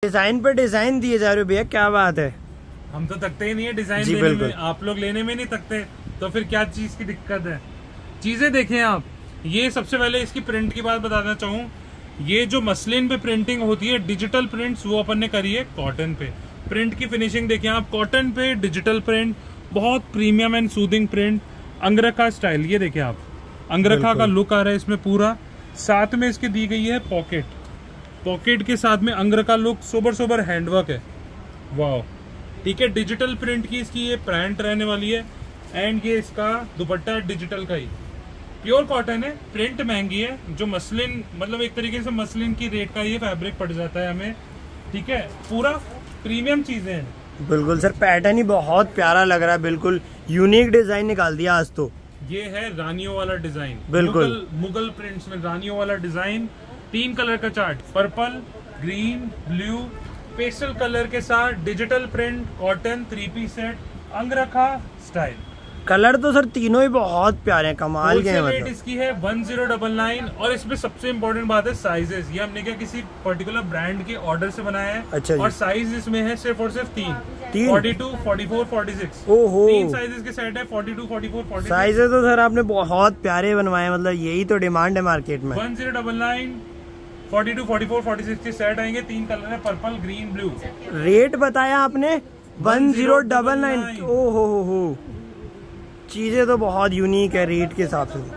Design पर design दिए जा रहे हो भैया, क्या बात है। हम तो तकते ही नहीं है डिजाइन देने में, आप लोग लेने में नहीं तकते, तो फिर क्या चीज की दिक्कत है। चीजें देखें आप, ये सबसे पहले इसकी प्रिंट की बात बताना चाहूँ, ये जो मसलिन पे प्रिंटिंग होती है डिजिटल प्रिंट्स, वो अपन ने करी है कॉटन पे। प्रिंट की फिनिशिंग देखें आप, कॉटन पे डिजिटल प्रिंट, बहुत premium and soothing print, angrakha style. ये देखें आप, अंगरखा का लुक आ रहा है इसमें पूरा। साथ में इसके दी गई है पॉकेट, पॉकेट के साथ में angrakha look, sober sober handwork है, वाह। ठीक है, डिजिटल प्रिंट की इसकी ये पैंट रहने वाली है, एंड ये इसका दुपट्टा डिजिटल का ही, प्योर कॉटन है। प्रिंट महंगी है, जो मसलिन मतलब एक तरीके से मसलिन की रेट का ये फैब्रिक पड़ जाता है हमें। ठीक है, पूरा प्रीमियम चीजें हैं। बिल्कुल सर, पैटर्न ही बहुत प्यारा लग रहा है, बिल्कुल यूनिक डिजाइन निकाल दिया आज तो। ये है रानियों वाला डिजाइन, बिल्कुल मुगल प्रिंट्स में रानियों वाला डिजाइन। 3 कलर का chart, purple, green, blue, pastel colour के साथ digital print, cotton 3 piece set, angrakha style. Colour तो सर तीनों ही बहुत प्यारे हैं, कमाल के हैं। मतलब इसकी है 1099, और इसमें सबसे इम्पोर्टेंट बात है साइजेस। ये हमने क्या किसी पर्टिकुलर ब्रांड के ऑर्डर से बनाया है। अच्छा, और साइज इसमें है सिर्फ और सिर्फ 3, 42, 44, 46। ओहो, 3 साइजेस के सेट है, 42, 44, 46। साइजेस तो सर आपने बहुत प्यारे बनवाए, मतलब यही तो डिमांड है मार्केट में। 1099, 42, 44, 46 के सेट आएंगे। 3 कलर है, पर्पल, ग्रीन, ब्लू। रेट बताया आपने 1099। ओहो हो, चीजें तो बहुत यूनिक है रेट के हिसाब से।